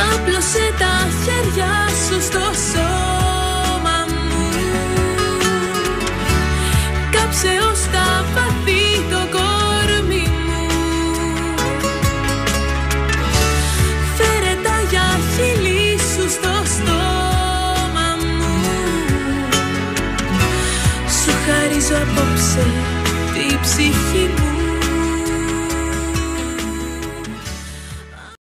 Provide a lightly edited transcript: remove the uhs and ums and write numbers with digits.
Άπλωσε τα χέρια σου στο σώμα μου. Κάψε ως τα βαθύ το κορμί μου. Φέρε τα για χείλη σου στο στόμα μου. Σου χαρίζω απόψε τη ψυχή μου.